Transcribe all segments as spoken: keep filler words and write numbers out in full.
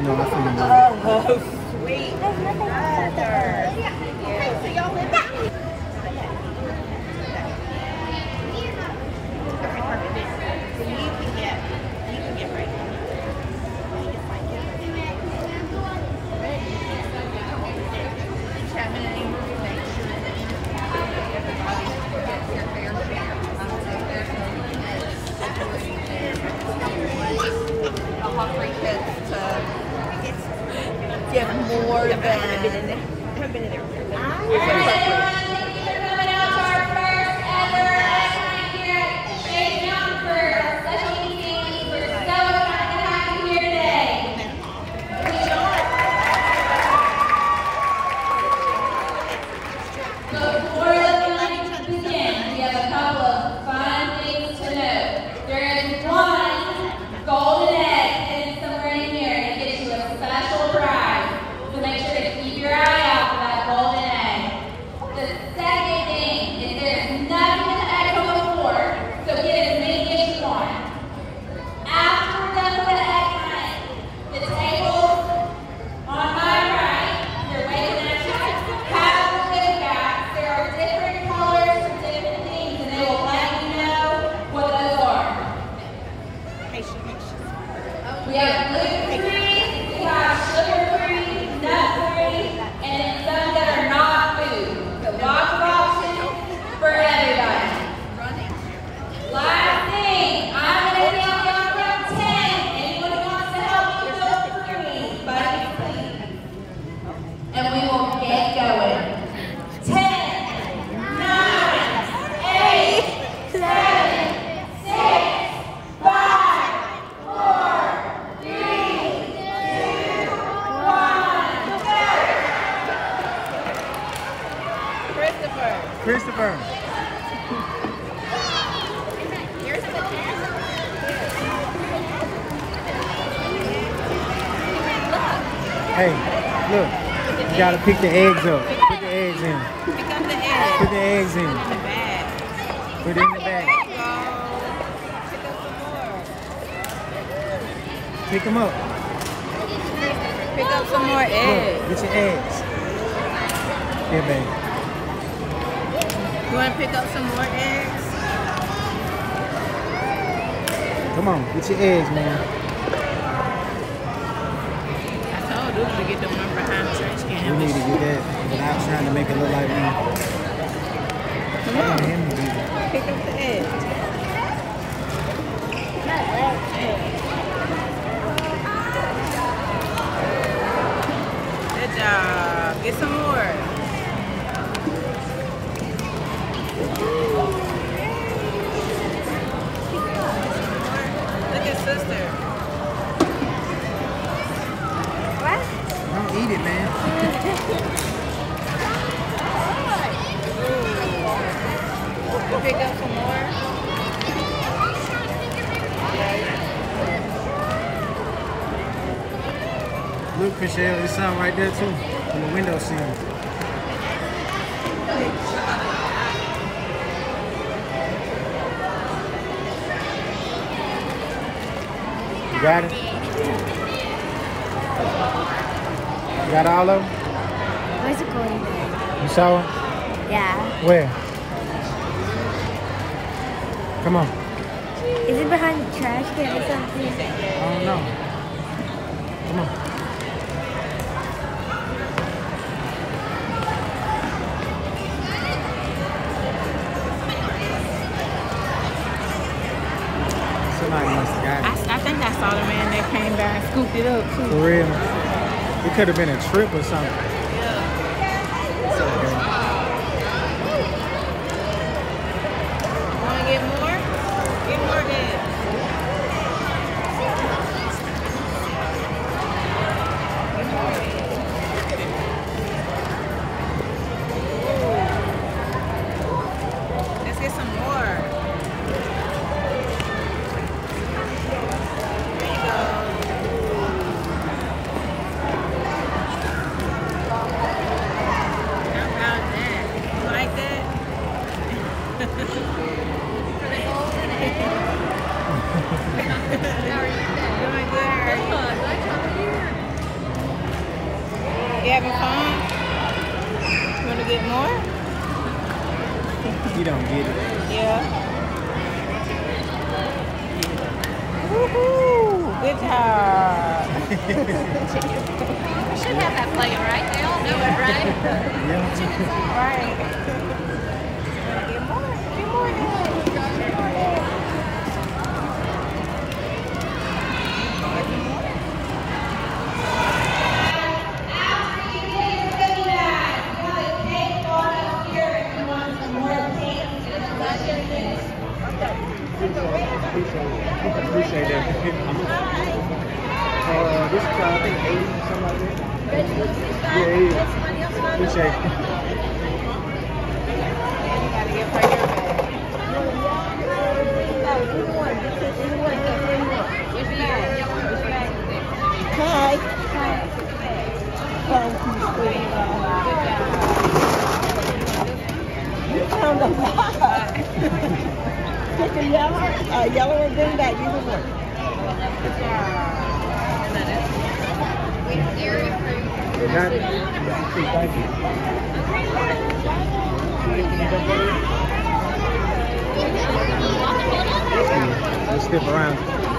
know, I feel you. Oh, sweet. There's nothing else there. Yeah. So y'all live back. So you can get, you can get ready. Get more than. I haven't been in there. I haven't been in there. We have gluten-free, we have sugar-free, nut-free, and then some that are not food. So lots of options for everybody. Last thing, I'm going to count down from ten. Anyone who wants to help me feel free, buddy, please. And we will get going. ten, nine, eight, seven, six, five, four, Christopher. Here's the ten. Hey, look. You gotta pick the eggs up. Put the eggs in. Pick up the eggs. Put the eggs in. Put it in the bag. Put it in the bag. Pick up some more. Pick them up. Pick up some more eggs. Look, get your eggs. Here, baby. You want to pick up some more eggs? Come on, get your eggs, man. I told you to get the one behind the trash can. We need to get that without trying to make it look like me. Come on. Pick up the eggs. Good job. Get some more. Look at sister. What? Don't eat it, man. You pick up some more. Look, Michelle, there's something right there too, on the windowsill. Got it? You got all of them? Where's it going? You saw it? Yeah. Where? Come on. Is it behind the trash can or something? I don't know. Come on. Somebody must have got it. I, I think I saw the man that came by and scooped it up too. For real? It could have been a trip or something. Yeah. It's okay. Want to get more? Get more eggs. Let's get some more. There you go. You having fun? You want to get more? You don't get it. Yeah. Woohoo! Good job. We should have that playing, right? They all know it, right? Yeah. Right. Get more. Get more now. Get more now. Appreciate that. uh, this is, uh, I think, eighty, something like that. Yeah, eighty. Appreciate it. You gotta get right here back. Hi. Thank you, sweetheart. You found a lot. Pick a yellow, uh, yellow or green bag, either one. Good night. Thank you. Let's skip around.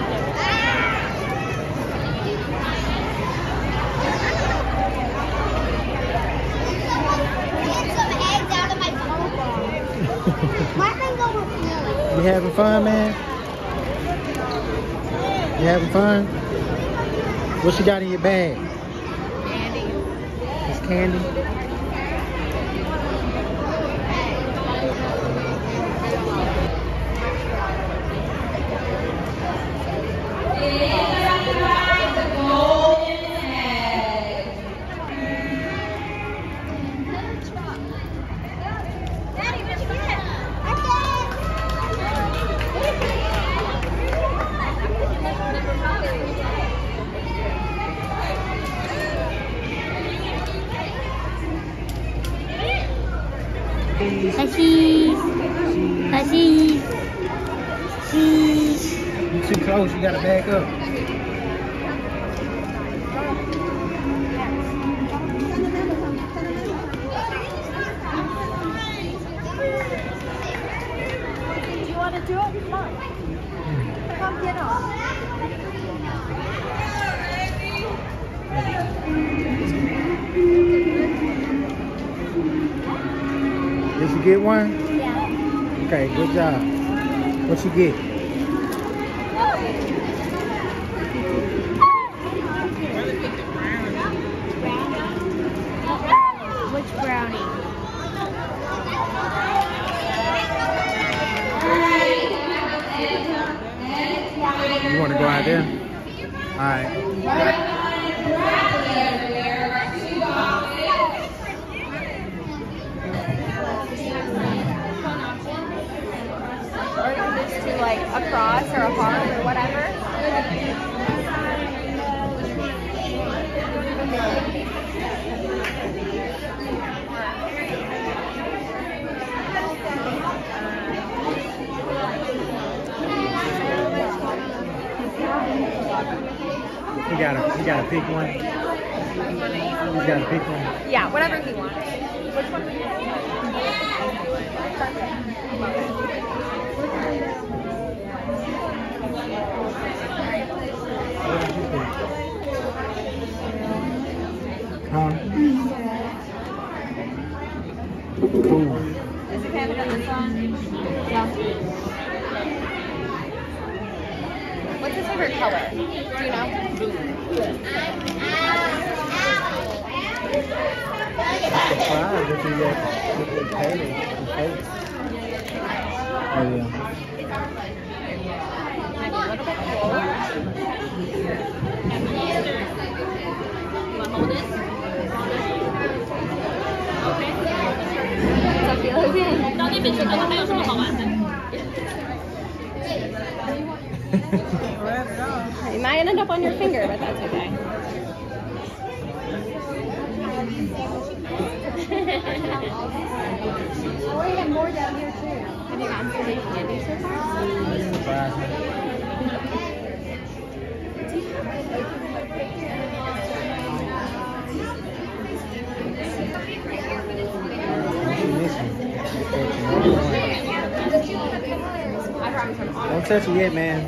You having fun, man? You having fun? What you got in your bag? Candy. It's candy. Cheese. Cheese. Cheese. You too close, you gotta back up. Do you want to do it? Come on. Come get on. Did you get one? Yeah. Okay, good job. What you get? Which brownie? You want to go out there? All right. To like a cross or a heart or whatever. You gotta, you gotta pick one. You gotta pick one. Yeah, whatever he wants. Which one would you like? Huh? Ooh. Is it kind of this one? Yeah. What's his favorite color? Do you know? Surprised if you get the painting, the face. Oh yeah. Maybe a little bit closer. Hold it. Okay. It might end up on your finger, but that's okay. Oh, we have more down here too. Have you gotten some big candy so far? touch it yet, man.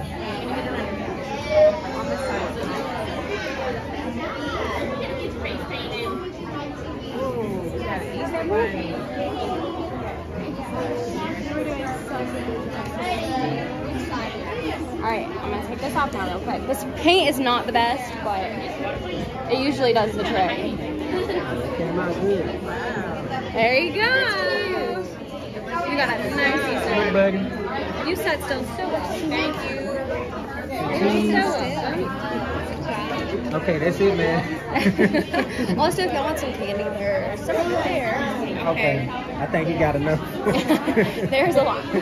Alright, I'm gonna take this off now real quick. This paint is not the best, but it usually does the trick. Came out good. There you go. You got a nice Hey, set. buddy. You sat still so well. Thank you. Cheese. You're so welcome. Okay, that's it, man. Also, if y'all want some candy, there's some over there. Okay, I think he got enough. There's a lot.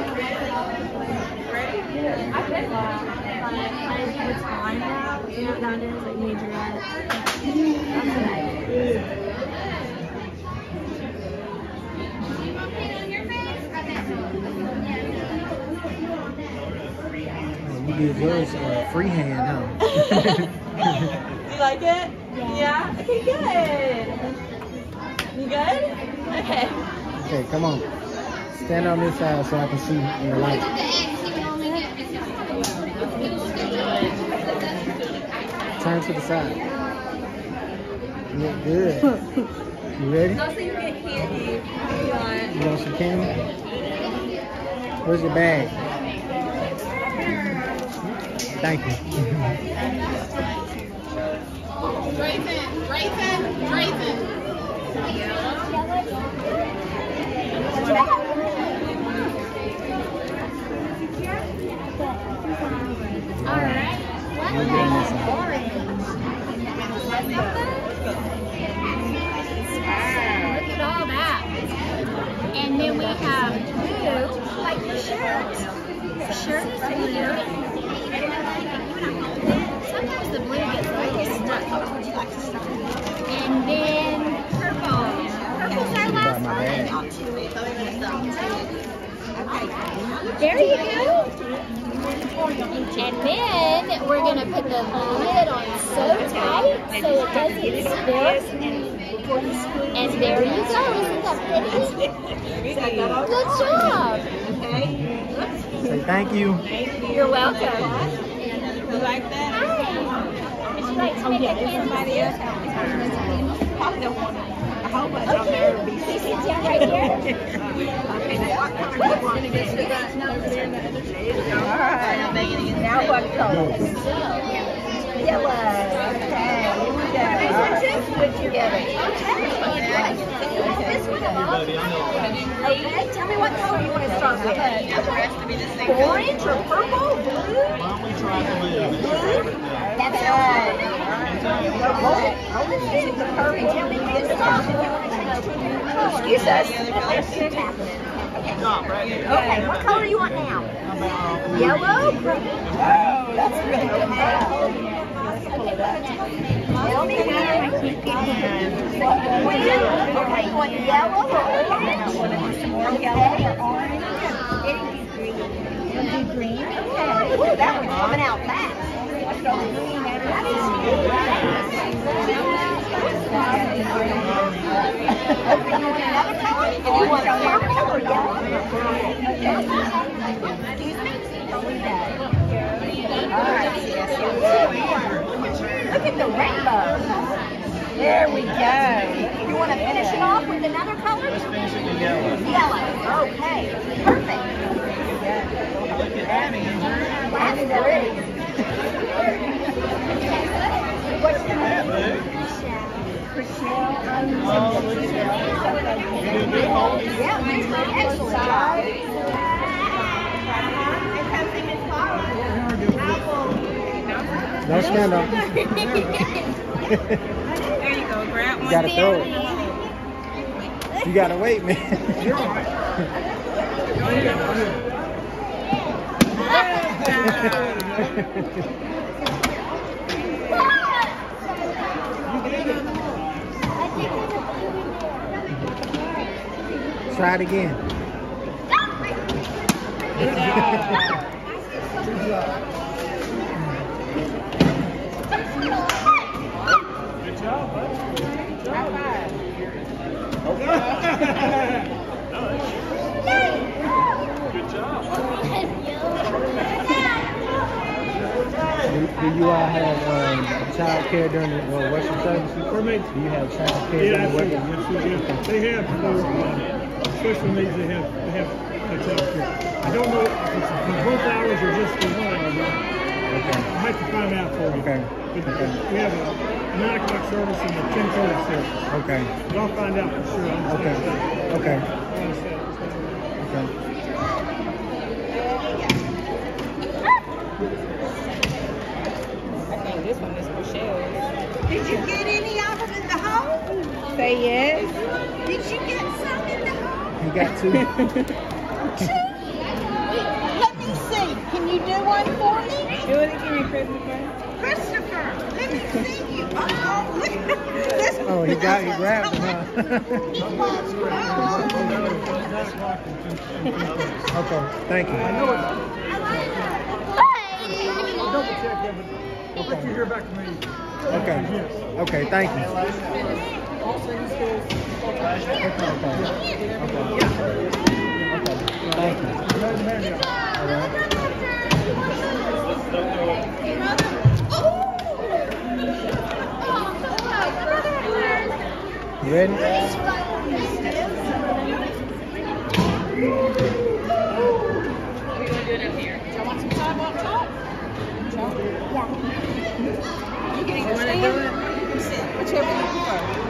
You did yours uh, freehand, huh? You like it? Yeah? Okay, good. You good? Okay. Okay, come on. Stand on this side so I can see in the light. Turn to the side. You look good. You ready? Also, you get candy if you want. You want some candy? Where's your bag? Thank you. Raisin, raisin, raisin. All right. We're getting this out. Look at all that. And then we have blue, like your shirt. The shirt is blue. Sometimes the blue gets a little stuck. And then purple. Purple's our last My one. bag. There you go. And then we're going to put the lid on so tight so it doesn't spill. And there you go. Isn't that pretty? Good job. Say thank you. You're welcome. You like that? Hi. Would you like to make a candy? Probably don't want to. I hope I don't Okay. ever be You sit down right here. Alright, now what color? Yellow. Okay, here we go. Just put together. This one above. Okay, tell me what color you want to start with. Orange or purple? Blue? That's right. Hold it. Hold it. This is the purple. Tell me when to stop. Excuse us. Okay, what color do you want now? Yellow? Green? Oh, that's really good. Tell me when. Okay, you want yellow or orange? Okay, orange. It'll do green. Okay. Ooh, that one's coming out fast. That is good. Okay, you want another color? Do you want purple or yellow? Excuse me? Alright. Look at the rainbow. There we go. You want to finish it off with another color? Yellow. Okay. Perfect. That's pretty. What's your name? Chriselle. Yeah, excellent job. Don't stand up. There you go. Grab one. You gotta throw it. You gotta wait, man. Try it again. Good job. Good job, bud. Good job. Do, do you all have um, child care during the uh, worship services? For me? Do you have child care Yeah, during the absolutely. worship? Yes, we do. They have for uh, special needs. They have they have a child care. I don't know if it's for both hours or just for one hour. Okay. I have to find out for you. Okay. But Okay. we have a nine o'clock service and a ten thirty service. Okay. But I'll find out for sure. I'm Okay. Okay. Okay. I think this one is Michelle's. Did you get any of them in the hole? Say yes. Did you get some in the hole? You got two? Two? Let me see. Can you do one for me? Do it again, Christopher. Christopher, let me see you. Oh, this, Oh, he got he grabbed it, huh? Okay, thank you. Double check that, but I'll let you hear back from me. Okay. Yes. Okay, thank you. Also, you still- Okay, okay. Okay. Okay, thank you. Glad to have you. All right. You ready? You can either stand or sit. Whichever you prefer.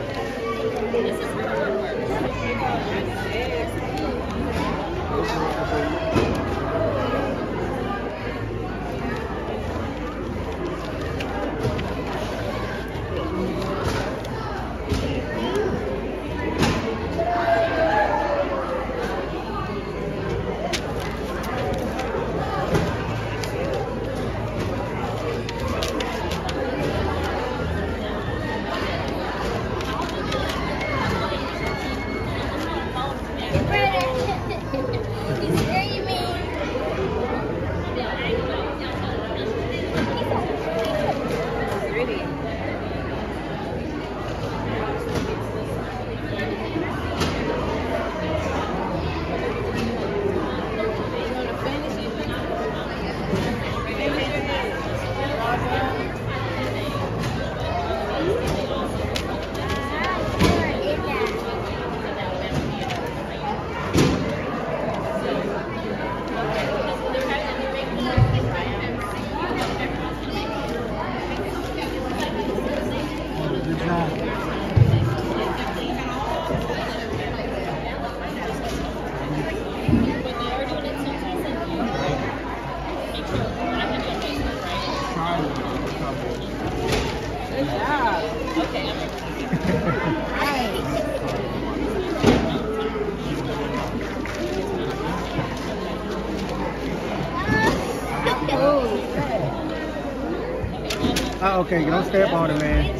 Oh, okay, don't step on it, man.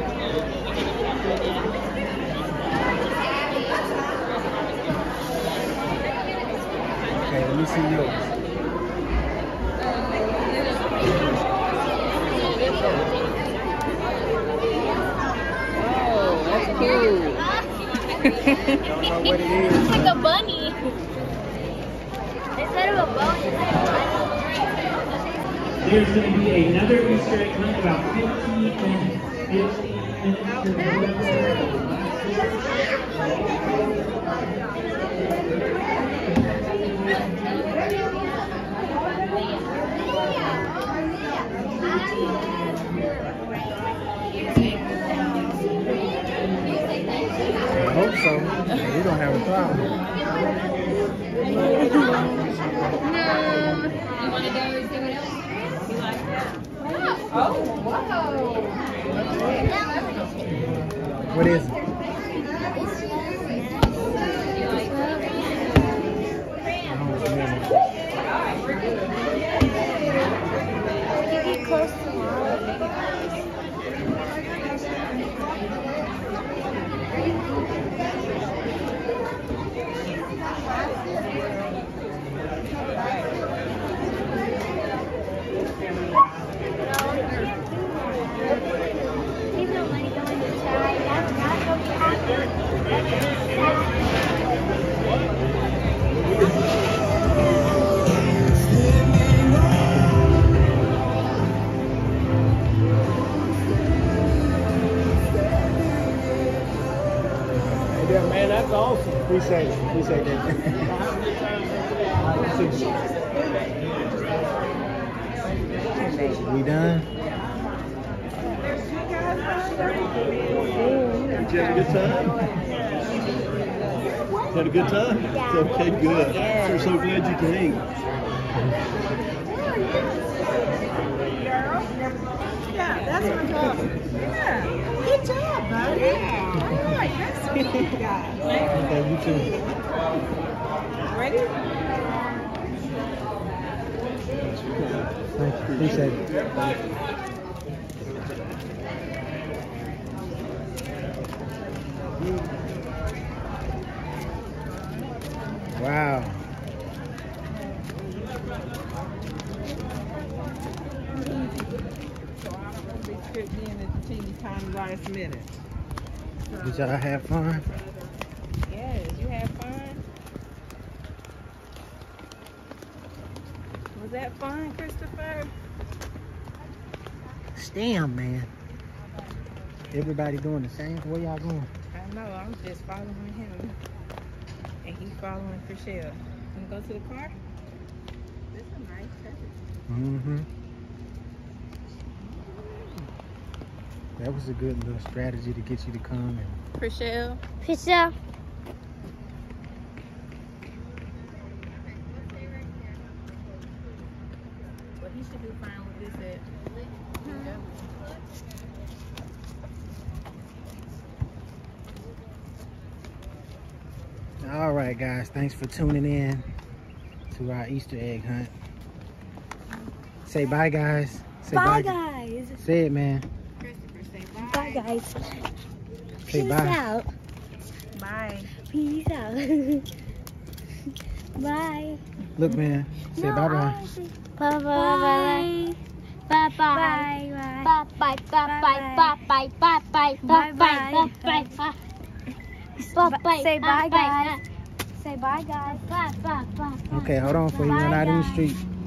Okay, let me see yours. Oh, that's cute. Don't know what it is. It's like a bunny. Instead of a bone, it's like a bunny. There's going to be another Easter egg hunt about fifteen minutes. fifteen minutes. I hope so. We don't have a problem. You want to go see what else? You like that? Oh, whoa. What is it? You get close to mom. Leave no money going to charity. That's not what you have to. Yeah, man, that's awesome. Appreciate it. Appreciate that. We done? Did you have a good time? Had a good time? Yeah. Okay, good. We're so glad you came. Yeah, that's my job. Yeah. Good job, buddy. Yeah. All right, that's good, guys. Okay, you too. Ready? Thank you. Appreciate it. Wow. So I don't want to be tricked in at the teeny tiny last minute. Did y'all have fun? Yes, you had fun. Was that fun, Christopher? Damn, man. Everybody doing the same. Where y'all going? I know, I'm just following him. And he's following Chriselle. Wanna go to the car? This is a nice church. Mm-hmm. That was a good little strategy to get you to come. And Chriselle. Pizza. Well, he should do fine with this at. all right, guys. Thanks for tuning in to our Easter egg hunt. Say bye, guys. Say Bye, bye, guys. Say it, man. Christopher, say bye. Bye, guys. Say Peace bye. out. Bye. Peace out. Bye. Look, man. Say No, bye-bye. I say Bye bye bye bye bye bye bye bye bye bye bye bye bye bye bye bye. Say bye, guys. Say bye, guys. Bye bye bye. Okay, hold on before you run out in the street.